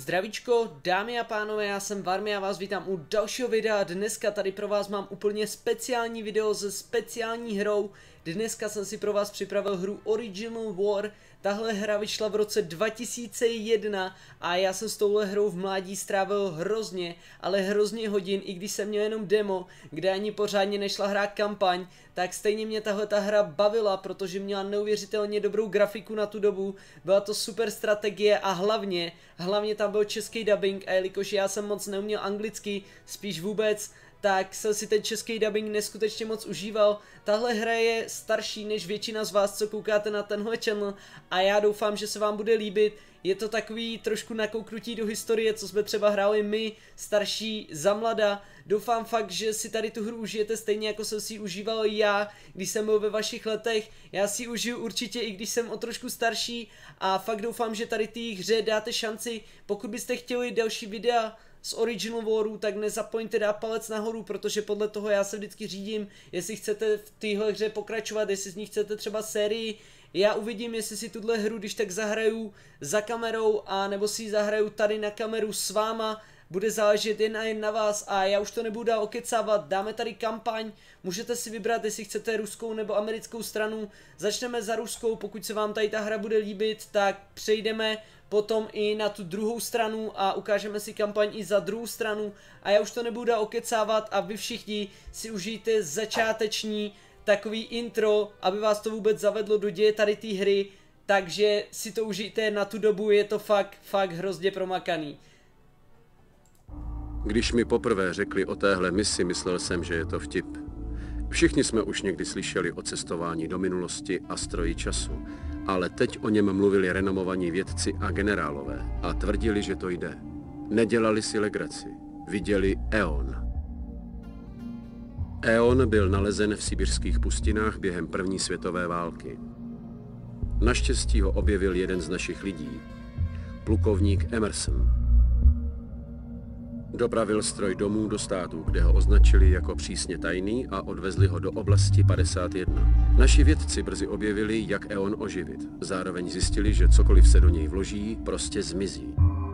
Zdravíčko, dámy a pánové, já jsem Varmi a vás vítám u dalšího videa. Dneska tady pro vás mám úplně speciální video se speciální hrou. Dneska jsem si pro vás připravil hru Original War. Tahle hra vyšla v roce 2001 a já jsem s touhle hrou v mládí strávil hrozně, ale hrozně hodin, i když jsem měl jenom demo, kde ani pořádně nešla hrát kampaň, tak stejně mě tahleta hra bavila, protože měla neuvěřitelně dobrou grafiku na tu dobu, byla to super strategie a hlavně tam byl český dubbing, a jelikož já jsem moc neuměl anglicky, spíš vůbec, tak jsem si ten český dubbing neskutečně moc užíval. Tahle hra je starší než většina z vás, co koukáte na tenhle channel, a já doufám, že se vám bude líbit. Je to takový trošku nakouknutí do historie, co jsme třeba hráli my, starší za mlada. Doufám fakt, že si tady tu hru užijete stejně, jako jsem si ji užíval já, když jsem byl ve vašich letech. Já si ji užiju určitě, i když jsem o trošku starší, a fakt doufám, že tady té hře dáte šanci. Pokud byste chtěli další videa z Original Waru, tak nezapomeňte dát palec nahoru, protože podle toho já se vždycky řídím, jestli chcete v téhle hře pokračovat, jestli z ní chcete třeba sérii. Já uvidím, jestli si tuhle hru když tak zahraju za kamerou, a nebo si ji zahraju tady na kameru s váma. Bude záležet jen a jen na vás, a já už to nebudu dál okecávat. Dáme tady kampaň, můžete si vybrat, jestli chcete ruskou nebo americkou stranu. Začneme za ruskou, pokud se vám tady ta hra bude líbit, tak přejdeme potom i na tu druhou stranu a ukážeme si kampaň i za druhou stranu. A já už to nebudu dál okecávat a vy všichni si užijte začáteční takový intro, aby vás to vůbec zavedlo do děje tady té hry. Takže si to užijte, na tu dobu je to fakt hrozně promakaný. Když mi poprvé řekli o téhle misi, myslel jsem, že je to vtip. Všichni jsme už někdy slyšeli o cestování do minulosti a stroji času, ale teď o něm mluvili renomovaní vědci a generálové a tvrdili, že to jde. Nedělali si legraci. Viděli Eon. Eon byl nalezen v sibiřských pustinách během první světové války. Naštěstí ho objevil jeden z našich lidí, plukovník Emerson. Dopravil stroj domů do státu, kde ho označili jako přísně tajný, a odvezli ho do oblasti 51. Naši vědci brzy objevili, jak Eon oživit. Zároveň zjistili, že cokoliv se do něj vloží, prostě zmizí.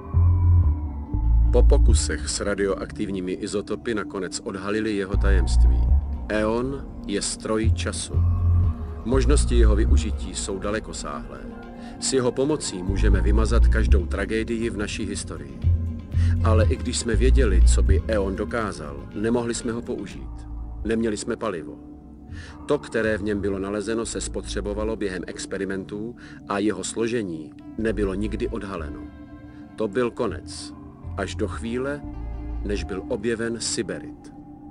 Po pokusech s radioaktivními izotopy nakonec odhalili jeho tajemství. Eon je stroj času. Možnosti jeho využití jsou dalekosáhlé. S jeho pomocí můžeme vymazat každou tragédii v naší historii. Ale i když jsme věděli, co by Eon dokázal, nemohli jsme ho použít. Neměli jsme palivo. To, které v něm bylo nalezeno, se spotřebovalo během experimentů a jeho složení nebylo nikdy odhaleno. To byl konec, až do chvíle, než byl objeven Syberit.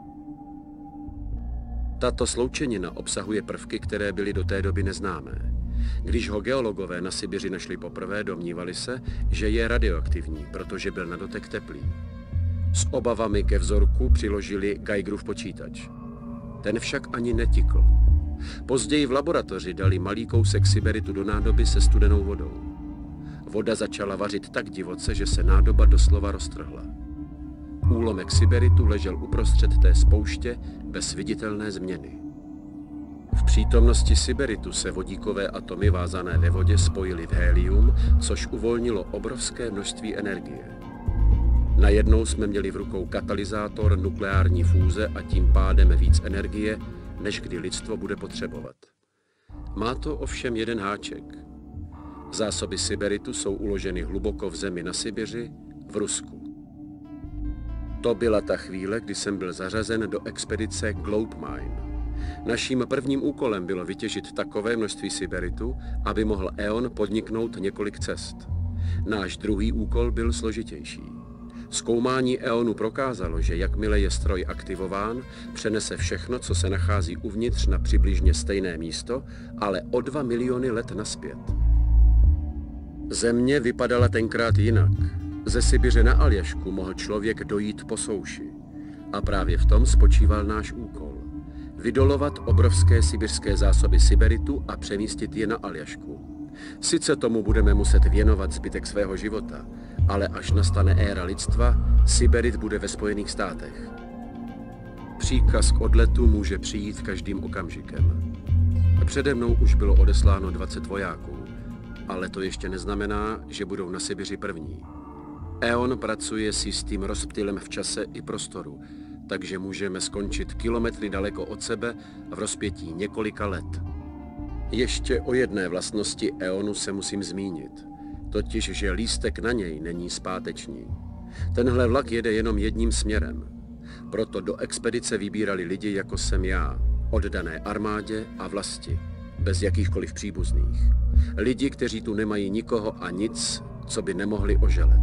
Tato sloučenina obsahuje prvky, které byly do té doby neznámé. Když ho geologové na Sibiři našli poprvé, domnívali se, že je radioaktivní, protože byl na dotek teplý. S obavami ke vzorku přiložili Geigerův počítač. Ten však ani netikl. Později v laboratoři dali malý kousek Syberitu do nádoby se studenou vodou. Voda začala vařit tak divoce, že se nádoba doslova roztrhla. Úlomek Syberitu ležel uprostřed té spouště bez viditelné změny. V přítomnosti Syberitu se vodíkové atomy vázané ve vodě spojily v helium, což uvolnilo obrovské množství energie. Najednou jsme měli v rukou katalyzátor nukleární fúze a tím pádem víc energie, než kdy lidstvo bude potřebovat. Má to ovšem jeden háček. Zásoby Syberitu jsou uloženy hluboko v zemi na Sibiři, v Rusku. To byla ta chvíle, kdy jsem byl zařazen do expedice Globe Mine. Naším prvním úkolem bylo vytěžit takové množství Syberitu, aby mohl Eon podniknout několik cest. Náš druhý úkol byl složitější. Zkoumání Eonu prokázalo, že jakmile je stroj aktivován, přenese všechno, co se nachází uvnitř, na přibližně stejné místo, ale o 2 miliony let nazpět. Země vypadala tenkrát jinak. Ze Sibiře na Aljašku mohl člověk dojít po souši. A právě v tom spočíval náš úkol. Vydolovat obrovské sibiřské zásoby Syberitu a přemístit je na Aljašku. Sice tomu budeme muset věnovat zbytek svého života, ale až nastane éra lidstva, Syberit bude ve Spojených státech. Příkaz k odletu může přijít každým okamžikem. Přede mnou už bylo odesláno 20 vojáků, ale to ještě neznamená, že budou na Sibiři první. EON pracuje s jistým rozptylem v čase i prostoru, takže můžeme skončit kilometry daleko od sebe v rozpětí několika let. Ještě o jedné vlastnosti EONu se musím zmínit, totiž, že lístek na něj není zpáteční. Tenhle vlak jede jenom jedním směrem, proto do expedice vybírali lidi, jako jsem já, oddané armádě a vlasti, bez jakýchkoliv příbuzných. Lidi, kteří tu nemají nikoho a nic, co by nemohli oželet.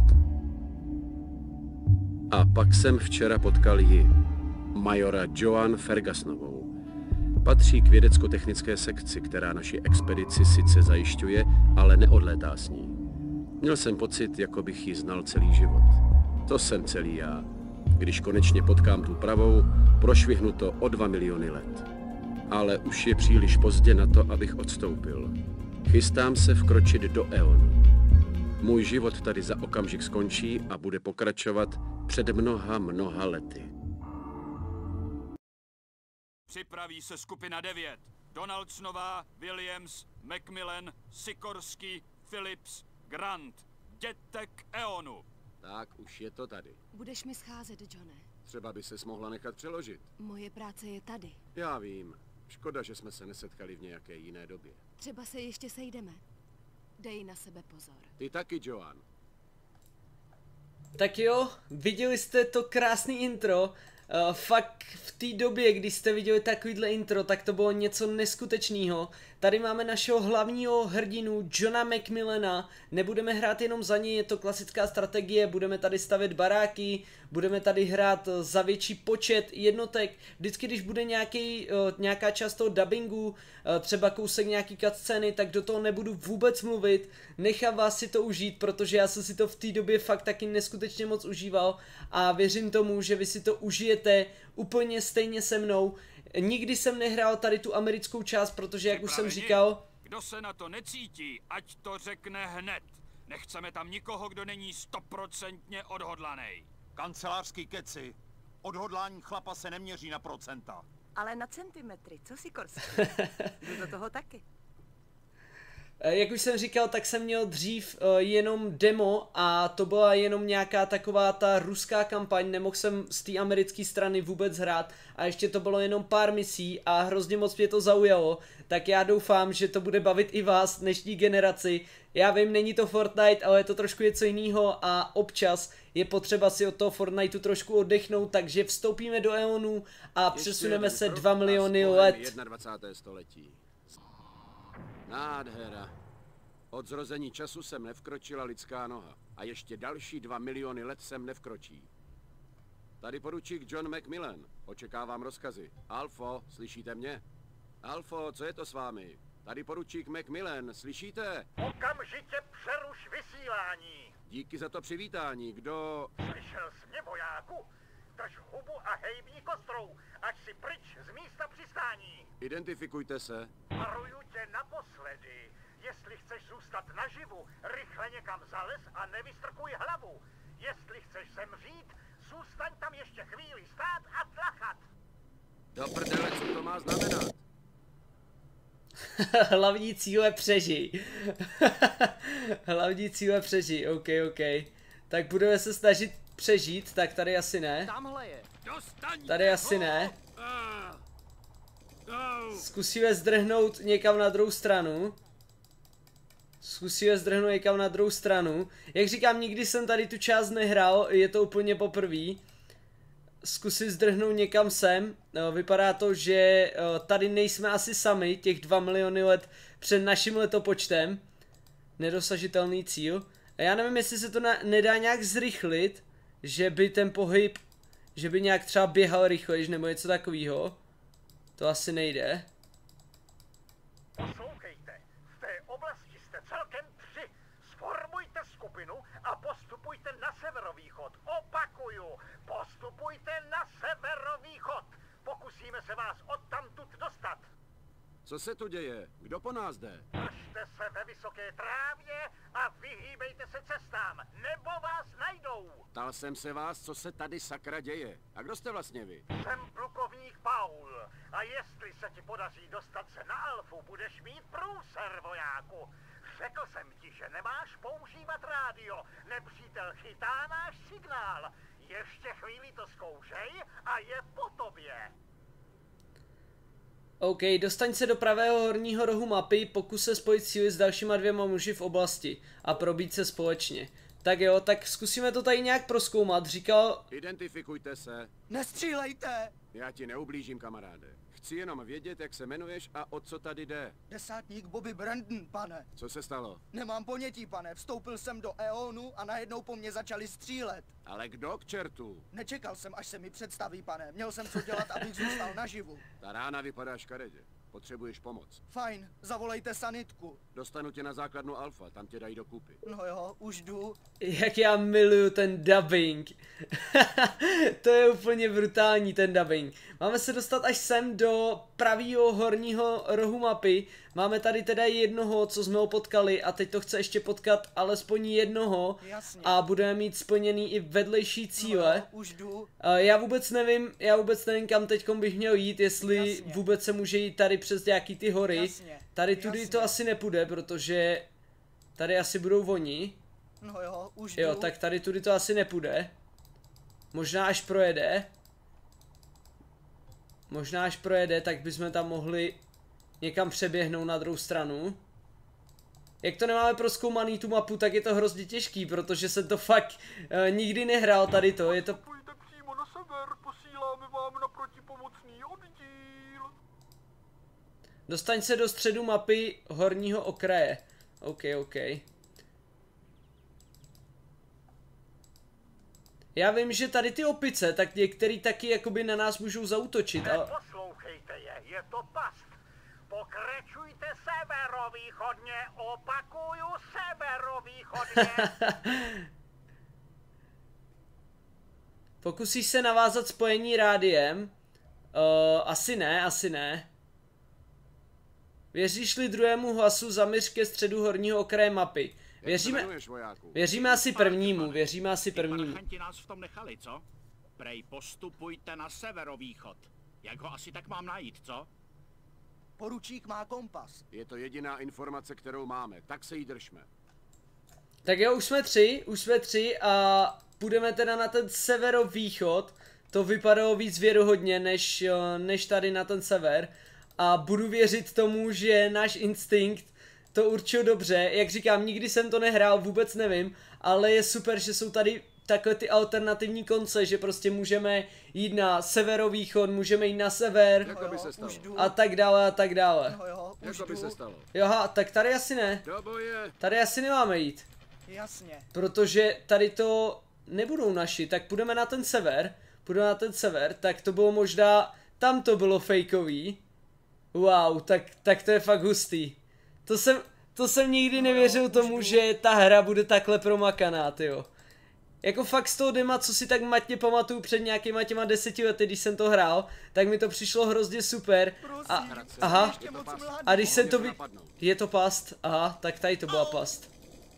A pak jsem včera potkal ji, majora Joan Fergusonovou. Patří k vědecko-technické sekci, která naši expedici sice zajišťuje, ale neodlétá s ní. Měl jsem pocit, jako bych ji znal celý život. To jsem celý já. Když konečně potkám tu pravou, prošvihnu to o 2 miliony let. Ale už je příliš pozdě na to, abych odstoupil. Chystám se vkročit do EONu. Můj život tady za okamžik skončí a bude pokračovat před mnoha lety. Připraví se skupina 9. Donaldsonova, Williams, Macmillan, Sikorsky, Phillips, Grant. Jděte k EONu. Tak, už je to tady. Budeš mi scházet, Johne. Třeba by ses mohla nechat přeložit. Moje práce je tady. Já vím. Škoda, že jsme se nesetkali v nějaké jiné době. Třeba se ještě sejdeme. Dej na sebe pozor. Ty taky, Joan. Tak jo, viděli jste to krásný intro. Fakt v té době, kdy jste viděli takovýhle intro, tak to bylo něco neskutečného. Tady máme našeho hlavního hrdinu Johna Macmillana. Nebudeme hrát jenom za něj, je to klasická strategie, budeme tady stavět baráky, budeme tady hrát za větší počet jednotek. Vždycky, když bude nějaká část toho dubbingu, třeba kousek nějaký cutscény, tak do toho nebudu vůbec mluvit. Nechám vás si to užít, protože já jsem si to v té době fakt taky neskutečně moc užíval a věřím tomu, že vy si to užijete úplně stejně se mnou. Nikdy jsem nehrál tady tu americkou část, protože jak už jsem říkal... Kdo se na to necítí, ať to řekne hned. Nechceme tam nikoho, kdo není 100% odhodlaný. Kancelářský keci. Odhodlání chlapa se neměří na procenta. Ale na centimetry, co si Korsky? Jdu do toho taky. Jak už jsem říkal, tak jsem měl dřív jenom demo a to byla jenom nějaká taková ta ruská kampaň, nemohl jsem z té americké strany vůbec hrát a ještě to bylo jenom pár misí a hrozně moc mě to zaujalo, tak já doufám, že to bude bavit i vás, dnešní generaci. Já vím, není to Fortnite, ale je to trošku něco jiného a občas je potřeba si od toho Fortniteu trošku oddechnout, takže vstoupíme do EONu a přesuneme se 2 miliony let. 21. století. Nádhera. Od zrození času sem nevkročila lidská noha. A ještě další 2 miliony let sem nevkročí. Tady poručík John Macmillan. Očekávám rozkazy. Alfo, slyšíte mě? Alfo, co je to s vámi? Tady poručík Macmillan, slyšíte? Okamžitě přeruš vysílání. Díky za to přivítání. Kdo... Slyšel jsi mě, vojáku? Drž hubu a hejbni kostrou, ať si pryč z místa přistání. Identifikujte se. Varuju tě naposledy. Jestli chceš zůstat naživu, rychle někam zalez a nevystrkuj hlavu. Jestli chceš zemřít, zůstaň tam ještě chvíli stát a tlachat. Do prdele, co to má znamenat? Hlavní cíl je přežij. Hlavní cíl je přežij, ok. Tak budeme se snažit přežít, tak tady asi ne. Tamhle je. Tady asi ne. Zkusíme zdrhnout někam na druhou stranu. Jak říkám, nikdy jsem tady tu část nehrál, je to úplně poprvé. Zkusím zdrhnout někam sem. Vypadá to, že tady nejsme asi sami, těch 2 miliony let před naším letopočtem. Nedosažitelný cíl. A já nevím, jestli se to nedá nějak zrychlit, že by ten pohyb, že by nějak třeba běhal rychlejš nebo něco takového. To asi nejde. Poslouchejte, v té oblasti jste celkem 3. Sformujte skupinu a postupujte na severovýchod. Opakuju, postupujte na severovýchod. Pokusíme se vás odtamtud dostat. Co se tu děje? Kdo po nás jde? Držte se ve vysoké trávě a vyhýbejte se cestám, nebo vás najdou. Ptal jsem se vás, co se tady sakra děje. A kdo jste vlastně vy? Jsem plukovník Paul a jestli se ti podaří dostat se na Alfu, budeš mít průser, vojáku. Řekl jsem ti, že nemáš používat rádio. Nepřítel chytá náš signál. Ještě chvíli to zkoušej a je po tobě. OK, dostaň se do pravého horního rohu mapy, pokus se spojit síly s dalšíma 2 muži v oblasti a probít se společně. Tak jo, tak zkusíme to tady nějak prozkoumat, říkal... Identifikujte se. Nestřílejte! Já ti neublížím, kamaráde. Chci jenom vědět, jak se jmenuješ a o co tady jde. Desátník Bobby Brandon, pane. Co se stalo? Nemám ponětí, pane. Vstoupil jsem do EONu a najednou po mně začali střílet. Ale kdo k čertu? Nečekal jsem, až se mi představí, pane. Měl jsem co dělat, abych zůstal naživu. Ta rána vypadá škaredě. Potřebuješ pomoc. Fajn, zavolejte sanitku. Dostanu tě na základnu Alfa, tam tě dají dokupy. No jo, už jdu. Jak já miluju ten dubbing. To je úplně brutální, ten dubbing. Máme se dostat až sem do pravýho horního rohu mapy. Máme tady teda jednoho, co jsme ho potkali, a teď to chce ještě potkat alespoň jednoho. Jasně. A budeme mít splněný i vedlejší cíle. No jo, už jdu. Já vůbec nevím, kam teďkom bych měl jít, jestli Jasně. vůbec se může jít tady přes nějaký ty hory. Jasně. Tady tudy to asi nepůjde, protože tady asi budou oni. No jo, už jdu. Jo, tak tady tudy to asi nepůjde. Možná až projede. Možná až projede, tak bychom tam mohli někam přeběhnout na druhou stranu. Jak to nemáme prozkoumaný tu mapu, tak je to hrozně těžký, protože jsem to fakt nikdy nehrál tady to, je to... Pojďte přímo na sever, posíláme vám na protipomocný oddíl. Dostaň se do středu mapy horního okraje. OK. Já vím, že tady ty opice, tak některý taky jakoby na nás můžou zaútočit, ale... Neposlouchejte je to past. Pokračujte severovýchodně, opakuju severovýchodně. Pokusíš se navázat spojení rádiem? Asi ne. Věříš-li druhému hlasu, zaměř ke středu horního okraje mapy. Věříme asi prvnímu, Parchanti nás v tom nechali, co? Prej postupujte na severovýchod. Jak ho asi tak mám najít, co? Poručík má kompas. Je to jediná informace, kterou máme, tak se jí držme. Tak jo, už jsme tři a půjdeme teda na ten severovýchod. To vypadalo víc věrohodně, než tady na ten sever. A budu věřit tomu, že náš instinkt to určil dobře. Jak říkám, nikdy jsem to nehrál, vůbec nevím. Ale je super, že jsou tady takové ty alternativní konce, že prostě můžeme jít na severovýchod, můžeme jít na sever. Jako by se stalo. A tak dále. No jo, už Jako by jdu. se stalo. Joha, tak tady asi ne. Do boje. Tady asi nemáme jít. Jasně. Protože tady to nebudou naši, tak půjdeme na ten sever. Tak to bylo možná, tam to bylo fejkový. Wow, tak to je fakt hustý. To jsem nikdy nevěřil tomu, že ta hra bude takhle promakaná, tyjo. Jako fakt z toho dema, co si tak matně pamatuju před nějakýma těma 10 lety, když jsem to hrál, tak mi to přišlo hrozně super. Aha, a když jsem to je to past, aha, tak tady to byla past.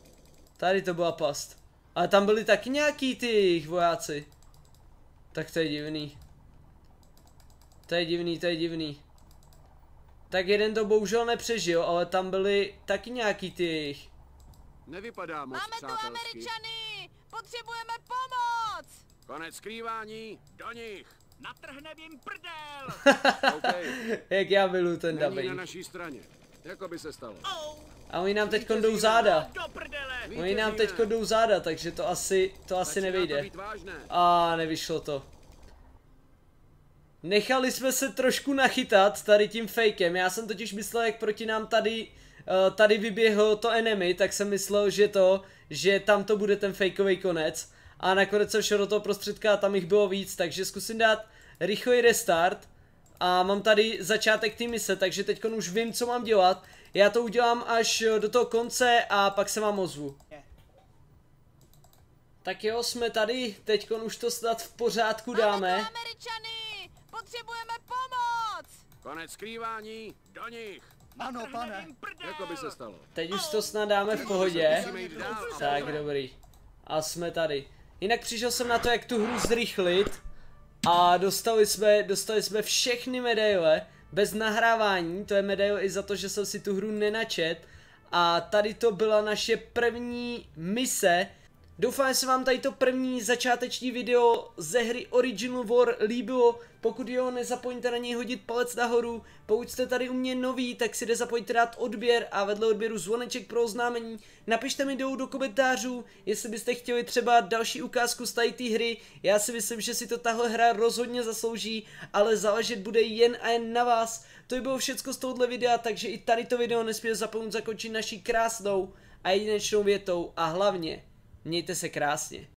Ale tam byli taky nějaký ty jejich vojáci. Tak to je divný. To je divný. Tak jeden to bohužel nepřežil, ale tam byli taky nějaký ty jejich. Nevypadá moc Máme tu přátelsky. Američany! Potřebujeme pomoc! Konec skrývání, do nich. Natrhnem jim prdel! Okay. Jak já miluju ten Není na dubbing. naší straně. Jako by se stalo. A oni nám teďko jdou záda. Do prdele! Oni nám teďko jdou záda, takže to asi nevyjde. A nevyšlo to. Nechali jsme se trošku nachytat tady tím fakem. Já jsem totiž myslel, jak proti nám tady vyběhlo to enemy, tak jsem myslel, že tam to bude ten fakeový konec. A nakonec jsem šel do toho prostředka a tam jich bylo víc, takže zkusím dát rychlý restart. A mám tady začátek té mise, takže teď už vím, co mám dělat. Já to udělám až do toho konce a pak se vám ozvu. Tak jo, jsme tady, teď už to snad v pořádku dáme. Máme tu Američany! Potřebujeme pomoc! Konec skrývání, do nich. Ano, pane. Jako by se stalo. Teď už to snad dáme v pohodě. Musíme jít dál. Tak, dobrý. A jsme tady. Jinak přišel jsem na to, jak tu hru zrychlit. A dostali jsme všechny medaile. Bez nahrávání. To je medaile i za to, že jsem si tu hru nenačet. a tady to byla naše první mise. Doufám, že se vám tady to první začáteční video ze hry Original War líbilo. Pokud jo, nezapomeňte na něj hodit palec nahoru. Pokud jste tady u mě noví, tak si nezapomeňte dát odběr a vedle odběru zvoneček pro oznámení. Napište mi dolů do komentářů, jestli byste chtěli třeba další ukázku z té hry. Já si myslím, že si to tahle hra rozhodně zaslouží, ale záležet bude jen a jen na vás. To by bylo všecko z tohohle videa, takže i tady to video nesmíte zapomenout zakončit naší krásnou a jedinečnou větou a hlavně mějte se krásně.